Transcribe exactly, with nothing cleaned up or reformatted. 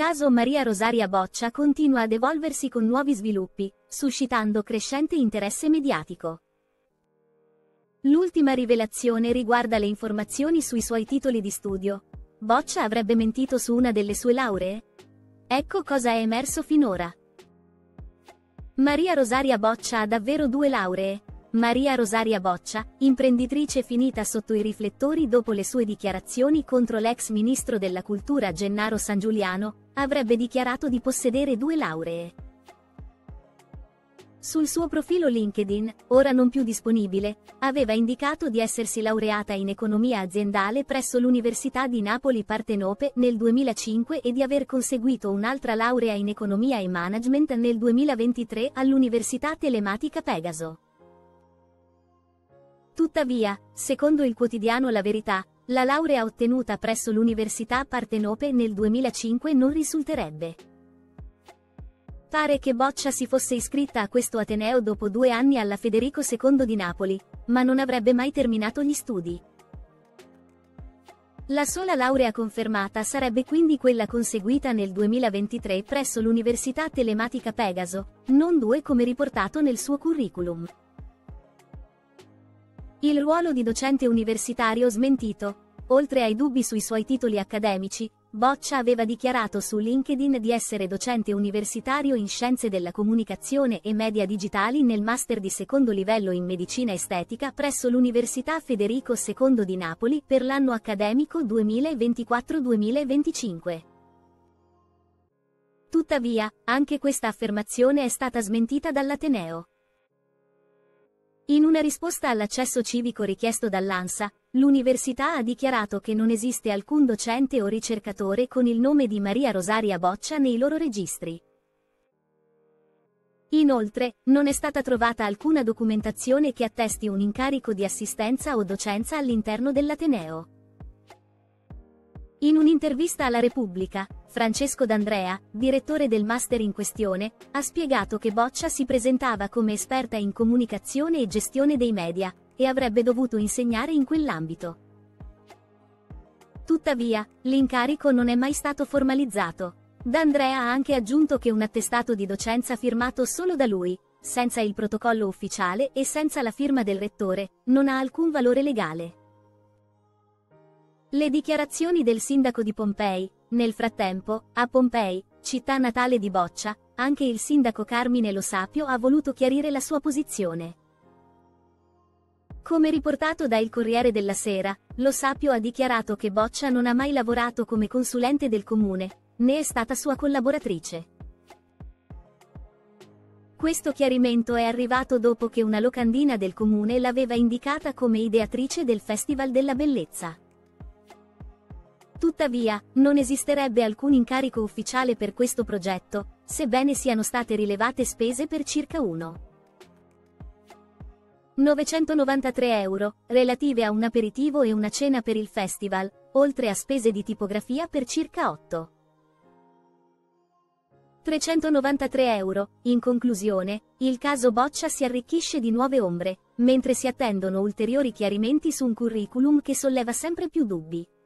caso Maria Rosaria Boccia continua ad evolversi con nuovi sviluppi, suscitando crescente interesse mediatico. L'ultima rivelazione riguarda le informazioni sui suoi titoli di studio. Boccia avrebbe mentito su una delle sue lauree? Ecco cosa è emerso finora. Maria Rosaria Boccia ha davvero due lauree. Maria Rosaria Boccia, imprenditrice finita sotto i riflettori dopo le sue dichiarazioni contro l'ex ministro della cultura Gennaro Sangiuliano, avrebbe dichiarato di possedere due lauree. Sul suo profilo LinkedIn, ora non più disponibile, aveva indicato di essersi laureata in economia aziendale presso l'Università di Napoli Partenope nel duemilacinque e di aver conseguito un'altra laurea in economia e management nel duemilaventitré all'Università Telematica Pegaso. Tuttavia, secondo il quotidiano La Verità, la laurea ottenuta presso l'Università Partenope nel duemilacinque non risulterebbe. Pare che Boccia si fosse iscritta a questo ateneo dopo due anni alla Federico secondo di Napoli, ma non avrebbe mai terminato gli studi. La sola laurea confermata sarebbe quindi quella conseguita nel duemilaventitré presso l'Università Telematica Pegaso, non due come riportato nel suo curriculum. Il ruolo di docente universitario smentito. Oltre ai dubbi sui suoi titoli accademici, Boccia aveva dichiarato su LinkedIn di essere docente universitario in Scienze della Comunicazione e Media Digitali nel Master di secondo livello in Medicina Estetica presso l'Università Federico secondo di Napoli per l'anno accademico duemilaventiquattro duemilaventicinque. Tuttavia, anche questa affermazione è stata smentita dall'Ateneo. In una risposta all'accesso civico richiesto dall'ANSA, l'università ha dichiarato che non esiste alcun docente o ricercatore con il nome di Maria Rosaria Boccia nei loro registri. Inoltre, non è stata trovata alcuna documentazione che attesti un incarico di assistenza o docenza all'interno dell'Ateneo. In un'intervista alla Repubblica, Francesco D'Andrea, direttore del master in questione, ha spiegato che Boccia si presentava come esperta in comunicazione e gestione dei media, e avrebbe dovuto insegnare in quell'ambito. Tuttavia, l'incarico non è mai stato formalizzato. D'Andrea ha anche aggiunto che un attestato di docenza firmato solo da lui, senza il protocollo ufficiale e senza la firma del rettore, non ha alcun valore legale. Le dichiarazioni del sindaco di Pompei. Nel frattempo, a Pompei, città natale di Boccia, anche il sindaco Carmine Lo Sapio ha voluto chiarire la sua posizione. Come riportato da Il Corriere della Sera, Lo Sapio ha dichiarato che Boccia non ha mai lavorato come consulente del comune, né è stata sua collaboratrice. Questo chiarimento è arrivato dopo che una locandina del comune l'aveva indicata come ideatrice del Festival della Bellezza. Tuttavia, non esisterebbe alcun incarico ufficiale per questo progetto, sebbene siano state rilevate spese per circa uno. novecentonovantatré euro, relative a un aperitivo e una cena per il festival, oltre a spese di tipografia per circa otto. trecentonovantatré euro, in conclusione, il caso Boccia si arricchisce di nuove ombre, mentre si attendono ulteriori chiarimenti su un curriculum che solleva sempre più dubbi.